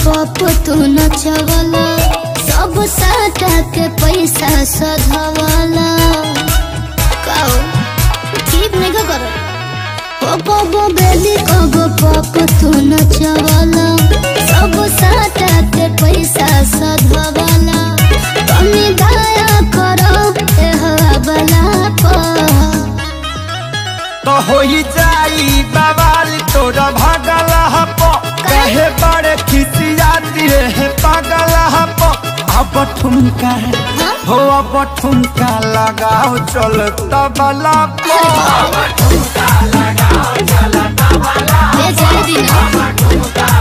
पप तू नचवला सब साटा के पैसा सधवला काओ ठीक नहीं का करो पप बेली कगो पप तू नचवला सब साटा के पैसा सधवला तनी दया करो ए हवाला पर तो होई जाई बवाल तोरा भागला हप कहे बड़े खिसियाती है पागला हप अब ठुमका हो अब ठुमका लगाओ चल तबला लगाओ चल तबला